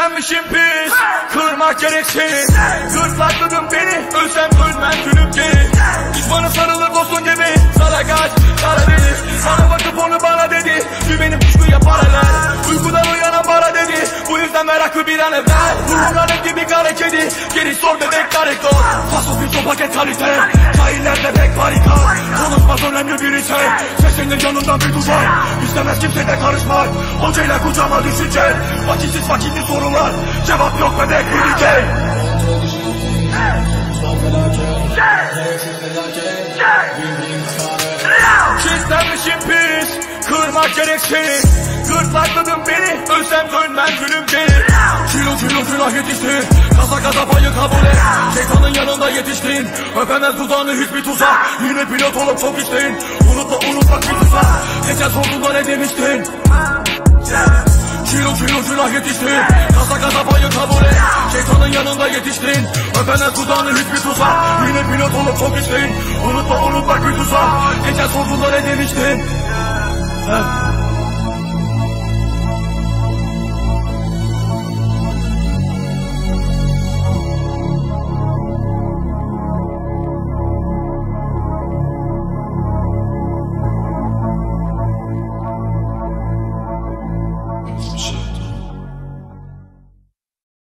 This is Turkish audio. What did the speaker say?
Çiğnenmişim pis, kırmak gerek seni. Gırtlakladım beni, ölsem ölmem dönüp geri. Düşmanı sarılır dostun gibi, sana kaç, kara deniz. Sana bakıp onu bana dedi, benim kuşkuya paralel. Uykudan uyanan bana dedi, bu yüzden meraklı bir an evvel. Vurumlanıp gibi kara kedi, geri sor bebek karektor. Fasofiso paket kalite, cahillerde pek barikat. Konuşmaz önemli bir şey, sesinin yanından bir duvar. İstemez kimse de karışmak, hocayla kucağıma düşünce. Vakitsiz vakitli sorular, cevap yok bebek bilecek. Çizlenmişim pis, kırmak gerek seni. Gırtlakladım beni, ölsem dönmem gülüm geri. Kilo günah yetişti, kaza payı kabul et. Şeytanın yanında yetiştin, öpemez dudağını hiçbir tuzak. Yine pilot olup çok içtin, unutmak bir tuzak. Geçen sorduğunda ne demiştin? Kilo günah yetişti, kaza payı kabul et. Şeytanın yanında yetiştin, öpemez dudağını hiçbir tuzak. Yine pilot olup çok içtin, unutmak bir tuzak. Geçen sorduğunda ne demiştin?